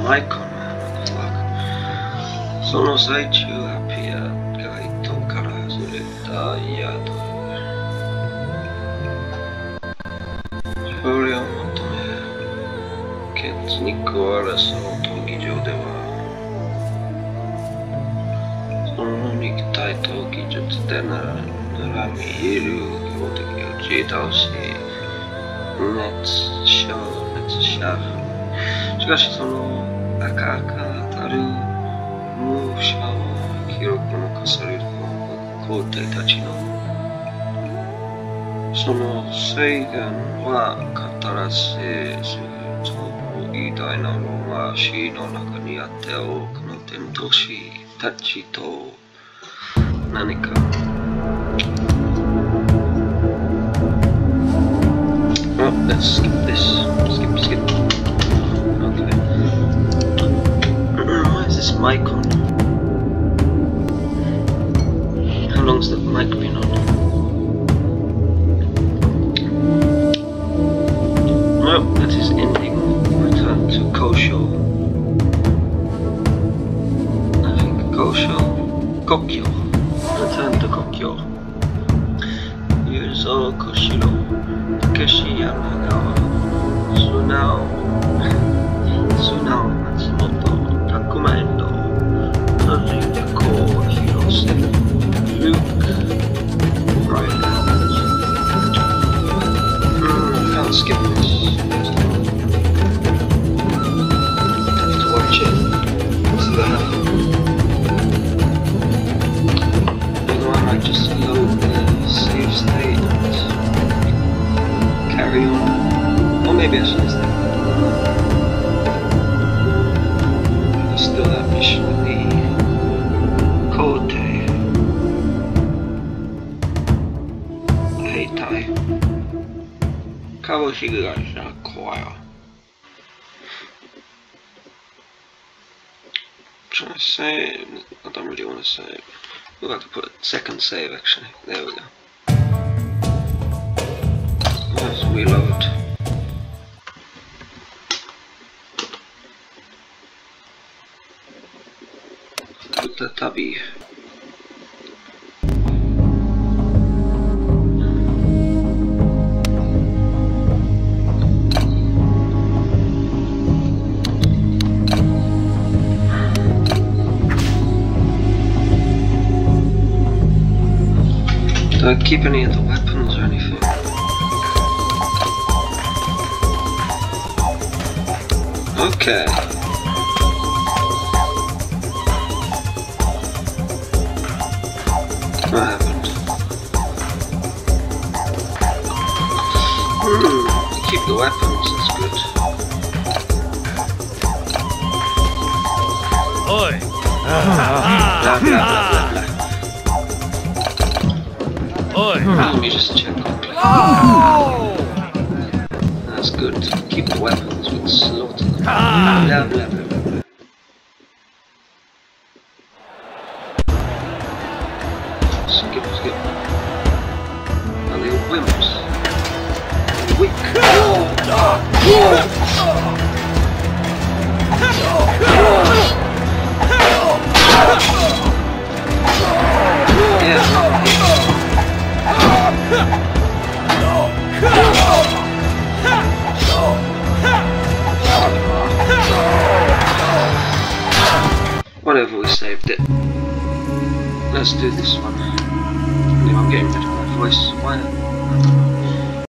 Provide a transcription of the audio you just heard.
マイコンその最中アピアガイドから外れた宿それを求め血肉を争う闘技場ではその肉体と技術で並みいる標的を打ち倒し熱射しかしその赤々たる武者を記録の残される皇帝たちのその誓言は語らせず偉大なローマ史の中にあって多くの伝道師たちと何かOh, let's skip this. Skip. Okay. Why is this mic on? How long's that mic been on? Oh, that is ending. Return to Kosho. I think Kokyo. Return to Kokyo. Yuzo Koshiro. Takeshi Yamagawa. Sunao Matsumoto. Takuma Endo. Noriko Hirose. Luke Ryan. Can't skip this. Have to watch it. What's that? You know, I might just load the save state and carry on. Or maybe I should just there's still that mission with the Kote. Heitai. Kawashiguraja Choir. Trying to save. I don't really want to save. We'll have to put a second save actually. There we go. Let's reload. Put the tabby. Do I keep any of the weapons or anything? Okay. I haven't. Keep the weapons, that's good. Oi! Blah blah blah blah. Oi! Let me just check quickly. That's good. Keep the weapons, but slaughter them. Blah blah blah blah blah. Skip. Are they all wimps? Weak. Whatever, we saved it. Let's do this one. Anyway, I'm getting rid of my voice. Why not?